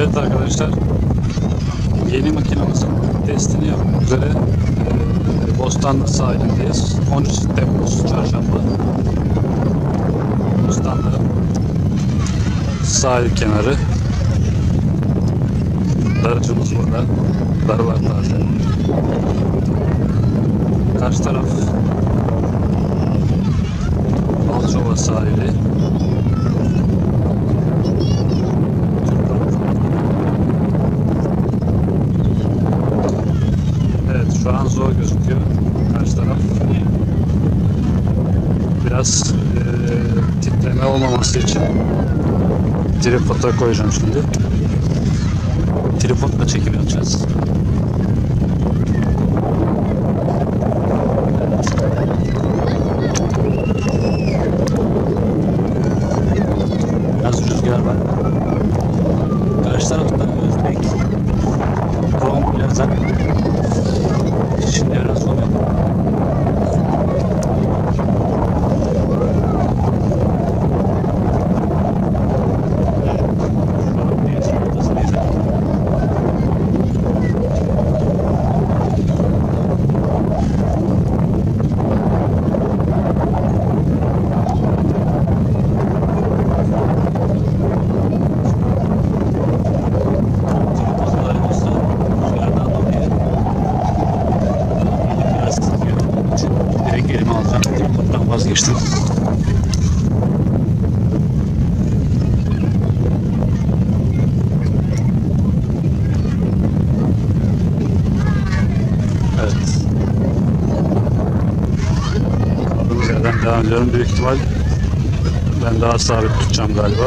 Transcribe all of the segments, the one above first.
Evet arkadaşlar, yeni makinamızın testini yapmak üzere Bostanlı sahilindeyiz. 13 Temmuz Çarşamba. Bostanlı sahil kenarı. Darıcımız burada. Darılar taze. Karşı taraf Alçova sahili. Evet, şu an zor gözüküyor karşı taraf. Biraz titreme olmaması için tripoda koyacağım şimdi. Tripodla çekim yapacağız. Biraz rüzgar var. Karşı tarafta Özbek Krom Plaza. Şimdi biraz oluyor. Vazgeçtim. Evet. Kaldığımız yerden devam ediyorum. Büyük ihtimal ben daha sabit tutacağım galiba.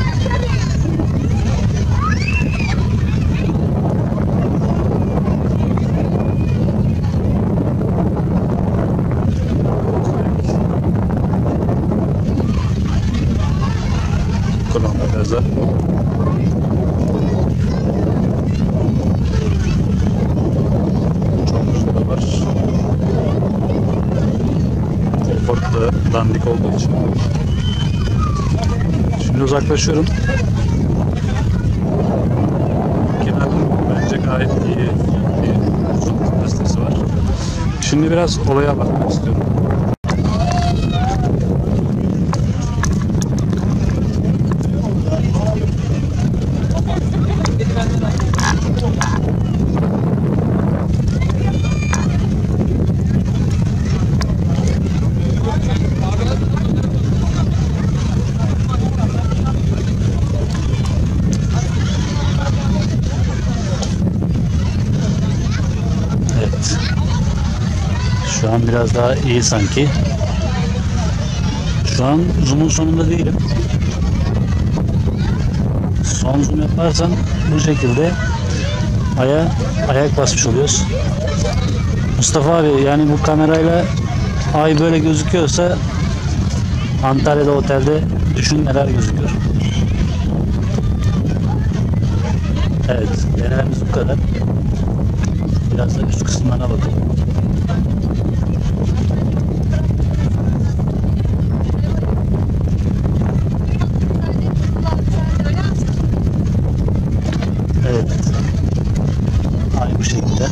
Biraz da. Çok rüzgar var. Tripodla dandik olduğu için. Şimdi uzaklaşıyorum. Makinenin bence gayet iyi bir uzun kapasitesi var. Şimdi biraz olaya bakmak istiyorum. Şu an biraz daha iyi sanki. Şu an zoom'un sonunda değilim. Son zoom yaparsan bu şekilde ayak basmış oluyoruz. Mustafa abi, yani bu kamerayla ay böyle gözüküyorsa Antalya'da otelde düşün neler gözüküyor. Evet, denememiz bu kadar. Biraz da üst kısımlarına bakalım. Evet. Aynı bu şekilde.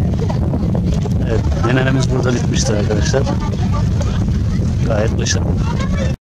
Evet, denememiz burada bitmiştir arkadaşlar. Gayet başarılı.